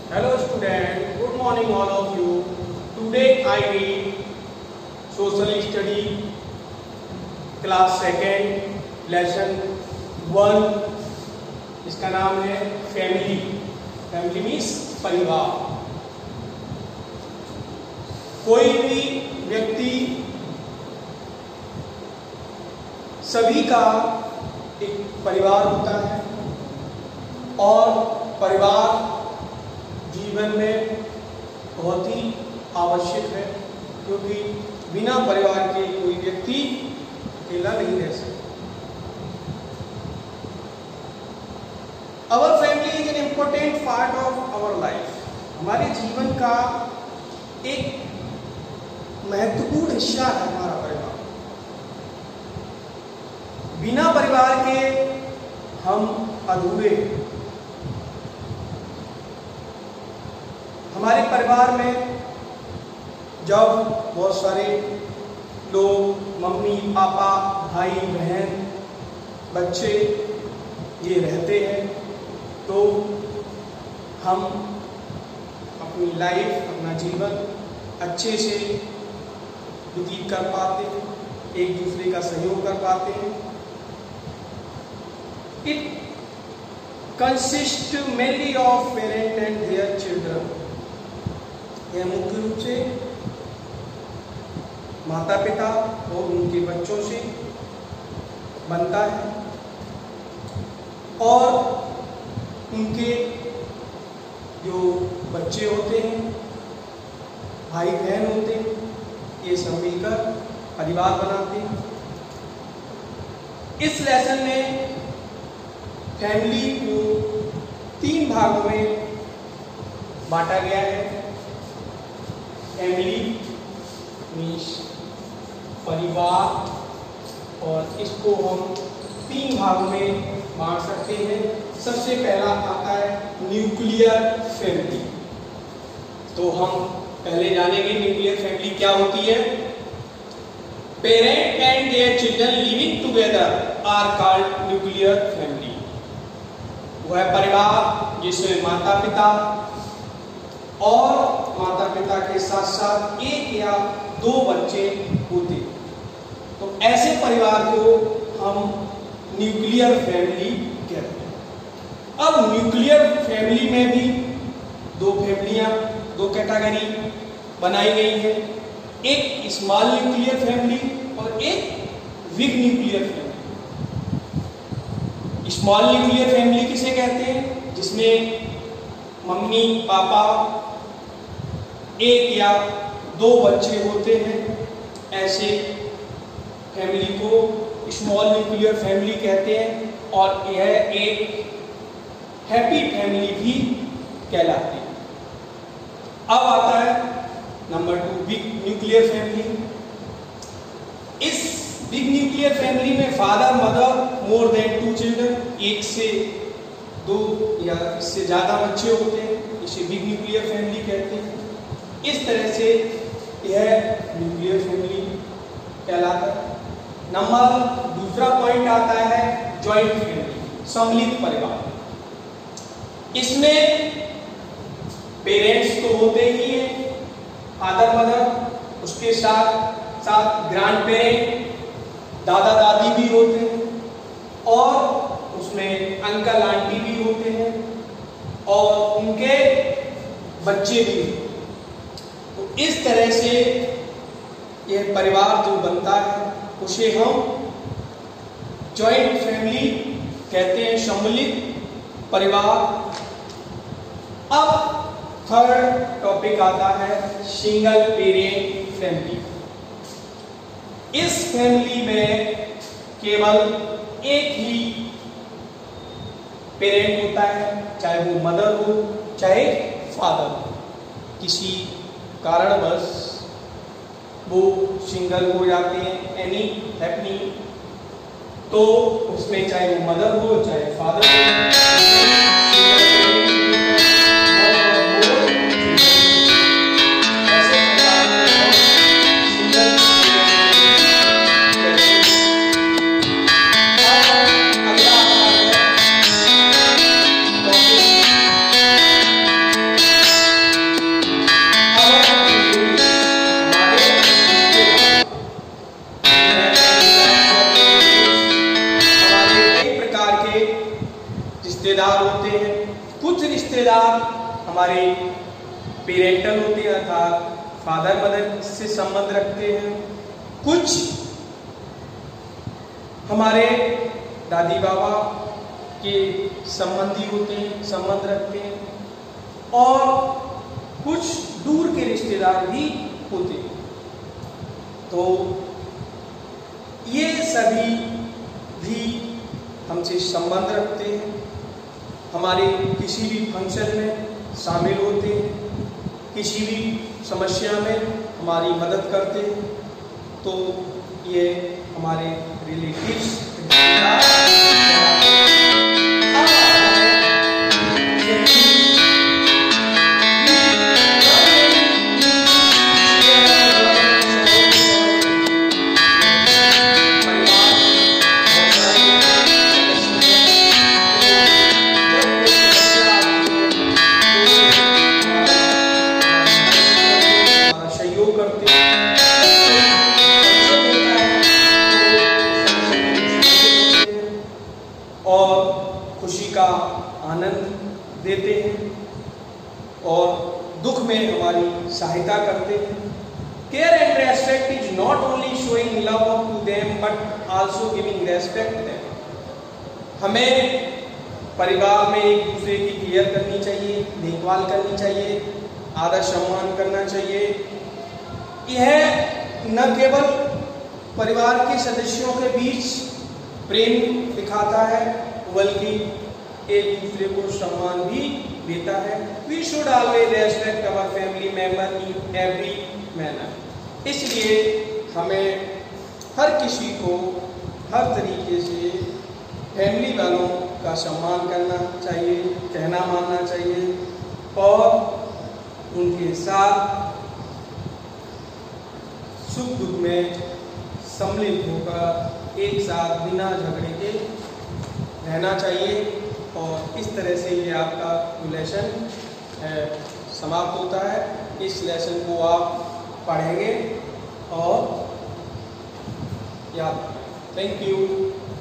Hello student, good morning all of you. Today I read social study class second lesson 1. इसका नाम है family. Family means परिवार. कोई भी व्यक्ति सभी का एक परिवार होता है और परिवार जीवन में बहुत ही आवश्यक है, क्योंकि बिना परिवार के कोई व्यक्ति अकेला नहीं रह सकता. Our family is an important part of our life. हमारे जीवन का एक महत्वपूर्ण हिस्सा है हमारा परिवार. बिना परिवार के हम अधूरे. हमारे परिवार में जब बहुत सारे लोग, मम्मी पापा, भाई बहन, बच्चे ये रहते हैं, तो हम अपनी लाइफ, अपना जीवन अच्छे से व्यतीत कर पाते हैं, एक दूसरे का सहयोग कर पाते हैं. It consist mainly of parent and their children. यह मुख्य रूप से माता पिता और उनके बच्चों से बनता है और उनके जो बच्चे होते हैं, भाई बहन होते हैं, ये सब मिलकर परिवार बनाते हैं. इस लेसन में फैमिली को 3 भागों में बांटा गया है. फैमिली मीन्स परिवार, और इसको हम 3 भागों में बांट सकते हैं. सबसे पहला आता है न्यूक्लियर फैमिली. तो हम पहले जानेंगे न्यूक्लियर फैमिली क्या होती है. Parent and their children living together are called nuclear family. वह परिवार जिसमें माता पिता और माता पिता के साथ साथ 1 या 2 बच्चे होते, तो ऐसे परिवार को हम न्यूक्लियर फैमिली कहते हैं. अब न्यूक्लियर फैमिली में भी 2 फैमिलियां, 2 कैटेगरी बनाई गई है. एक स्मॉल न्यूक्लियर फैमिली और एक big nuclear family. Small nuclear family किसे कहते हैं? जिसमें मम्मी पापा, 1 या 2 बच्चे होते हैं. ऐसे फैमिली को स्मॉल न्यूक्लियर फैमिली कहते हैं, और यह एक हैप्पी फैमिली भी कहलाती है. अब आता है नंबर 2 बिग न्यूक्लियर फैमिली. इस बिग न्यूक्लियर फैमिली में father mother more than 2 children, 1 से 2 या इससे ज़्यादा बच्चे होते हैं. इसे बिग न्यूक्लियर फैमिली कहते हैं. इस तरह से यह न्यूक्लियर फैमिली कहलाता है. दूसरा पॉइंट आता है जॉइंट फैमिली, सम्मिलित परिवार. इसमें पेरेंट्स तो होते ही हैं, फादर मदर, उसके साथ साथ ग्रैंड पेरेंट, दादा दादी भी होते हैं, और उसमें अंकल आंटी भी होते हैं, और उनके बच्चे भी. तो इस तरह से यह परिवार जो बनता है उसे हम जॉइंट फैमिली कहते हैं, सम्मिलित परिवार. अब थर्ड टॉपिक आता है सिंगल पेरेंट फैमिली. इस फैमिली में केवल एक ही पेरेंट होता है, चाहे वो मदर हो चाहे फादर हो. किसी कारणवश वो सिंगल हो जाते हैं, एनी हैपनिंग, तो उसमें चाहे वो मदर हो चाहे फादर हो, रिश्तेदार हमारे पेरेंटल होते हैं, अर्थात फादर मदर से संबंध रखते हैं। कुछ हमारे दादी बाबा के संबंधी होते हैं, संबंध रखते हैं, और कुछ दूर के रिश्तेदार भी होते हैं। तो ये सभी भी हमसे संबंध रखते हैं, हमारे किसी भी फंक्शन में शामिल होते हैं, किसी भी समस्या में हमारी मदद करते हैं। तो ये हमारे रिलेटिव्स आनंद देते हैं और दुख में हमारी सहायता करते हैं। Care and respect is not only showing love to them but also giving respect them. हमें परिवार में एक दूसरे की केयर करनी चाहिए, देखभाल करनी चाहिए, आदर सम्मान करना चाहिए। यह न केवल परिवार के सदस्यों के बीच प्रेम दिखाता है बल्कि एक दूसरे को सम्मान भी देता है। We should always respect our family member in every manner. इसलिए हमें हर किसी को हर तरीके से फैमिली वालों का सम्मान करना चाहिए, कहना मानना चाहिए और उनके साथ सुख दुख में सम्मिलित होकर एक साथ बिना झगड़े के रहना चाहिए। और इस तरह से ये आपका लेसन समाप्त होता है। इस लेसन को आप पढ़ेंगे और याद। Thank you.